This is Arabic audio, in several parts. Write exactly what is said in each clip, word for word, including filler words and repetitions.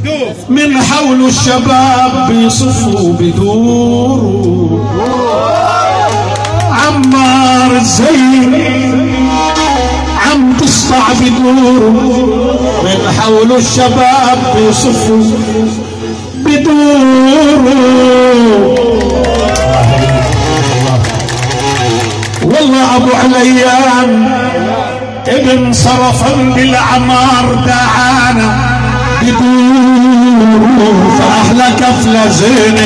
من حول الشباب بيصفوا بدور عمار الزين عم تسطع بدور من حول الشباب بيصفوا بدور والله ابو عليان ابن صرفا بالعمار دعانا بدور فاحلى كفله زين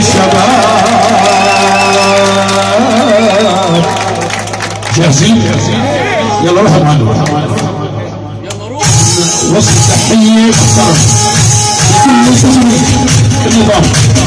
الشباب. جاهزين؟ يلا روحوا معنا يلا روح. وصل تحيه محترم كل سنه النظام.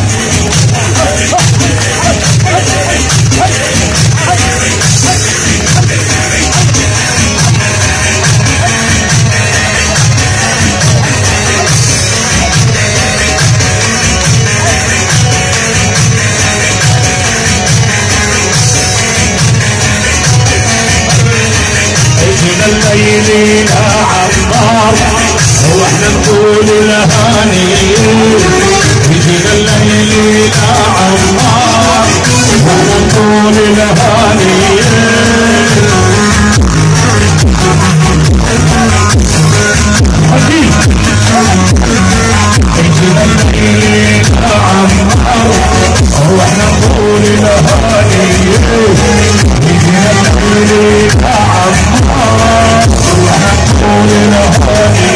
الليل يا عمار واحنا نقول الهاني يجينا الليل يا عمار واحنا نقول الهاني يجينا الليل يا عمار واحنا نقول الهاني يجينا الليل يا عمار ونقول الهاني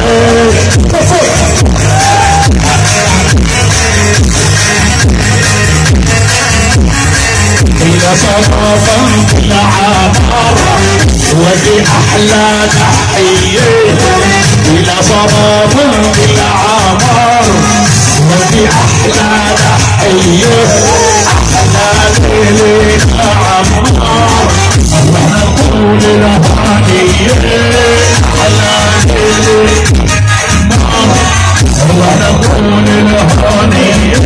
إلى صفافا بالعمار ودي أحلى تحية إلى صفافا بالعمار ودي أحلى تحية أحلى ليلة عمار ونقول الهاني على ليلة نار ونقول الهاني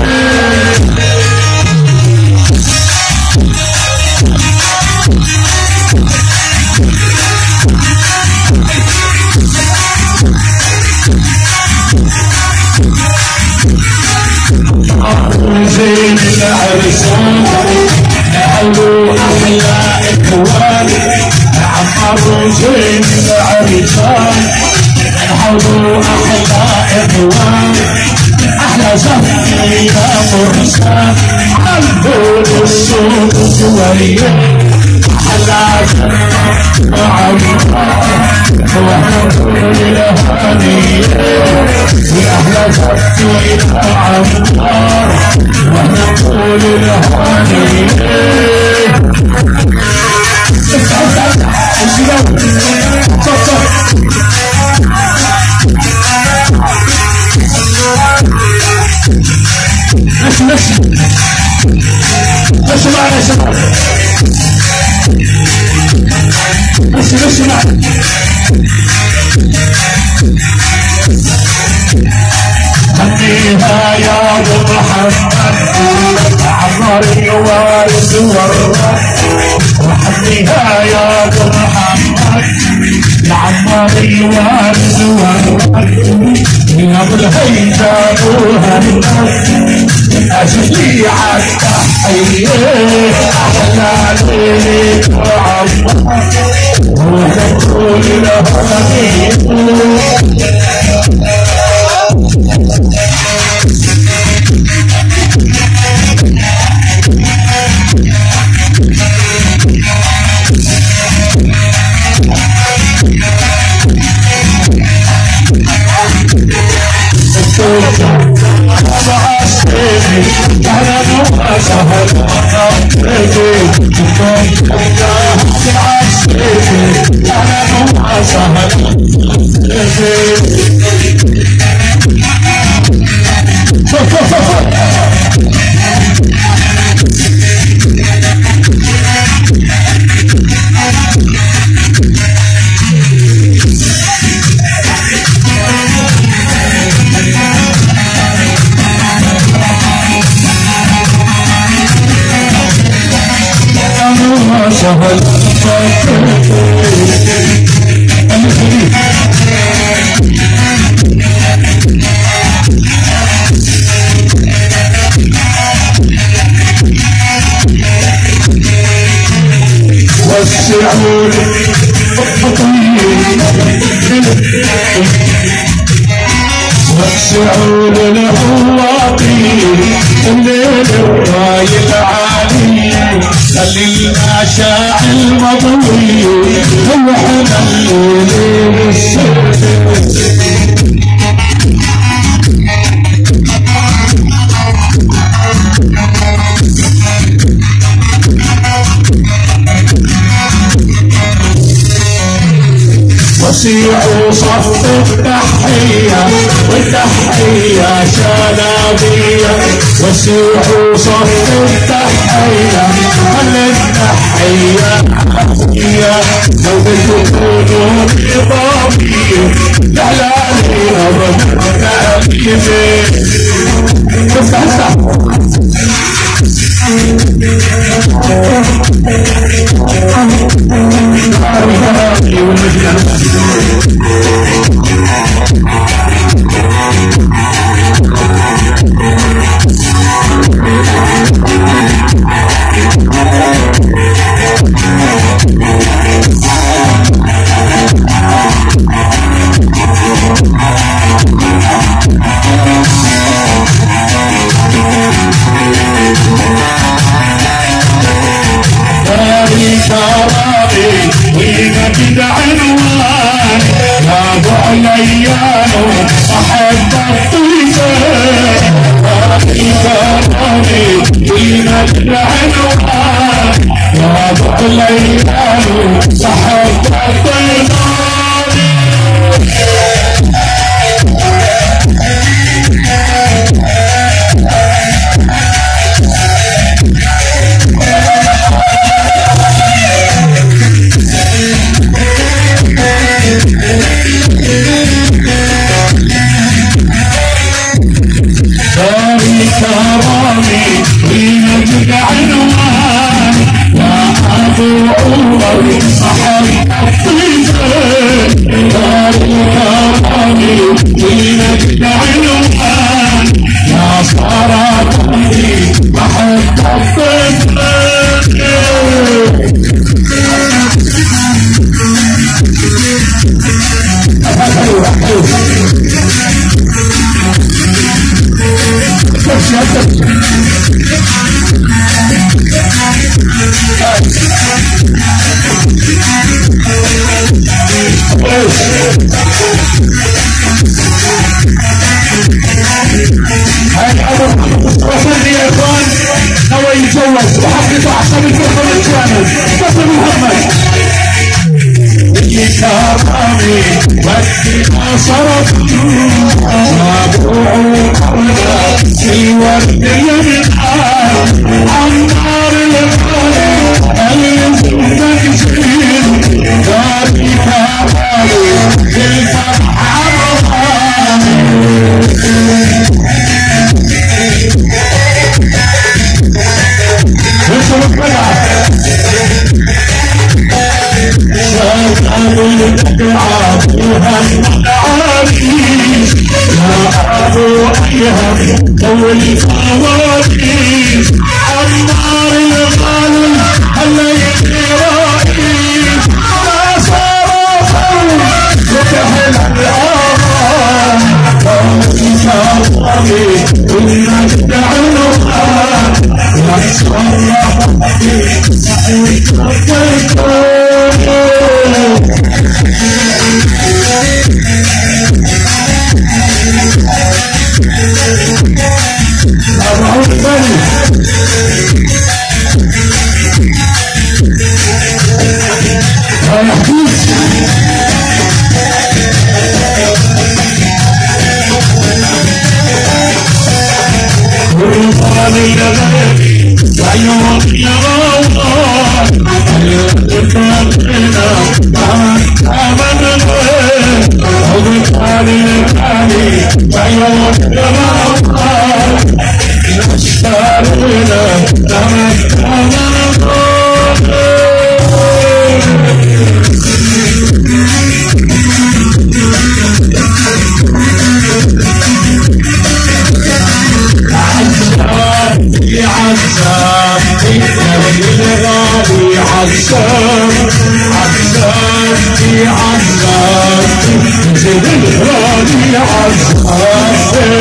زين العرسان نحلوا أحلى إخوان عمار زين العرسان نحلوا أحلى إخوان أحلى زهر يا مرسان عالبول الصوت شوية أحلى زهر عمار ونقول الهاني يا أحلى زهر عمار ونقول الهاني ماشي ماشي ماشي معنا يا شباب ماشي ماشي معنا هنيها يا ابو محمد عمار الوارث والرد وحنيها يا ابو محمد لعمار الوارث والرد يا ابو الهيثم وهند اجلي عالتحيه احلى ليله عمار ونقول الهاني سهل وسعود الحواطين الليل الراي العالي خلي المشاع المضوي واحنا الليل السيد وسيعوا صف التحية والتحية شنابية وسيعوا صف التحية التحية حقية لو بتكونوا بضامية لحلالي أبدا تعليمي افتح عزام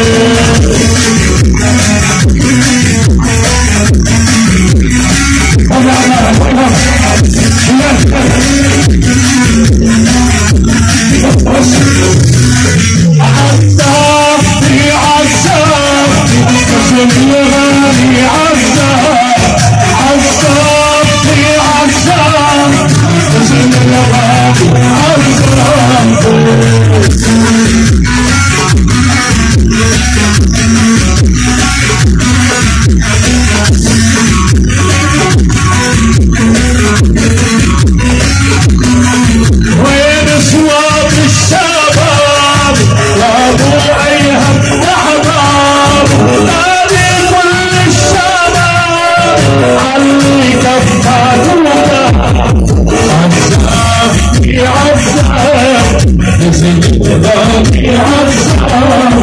سيدنا يا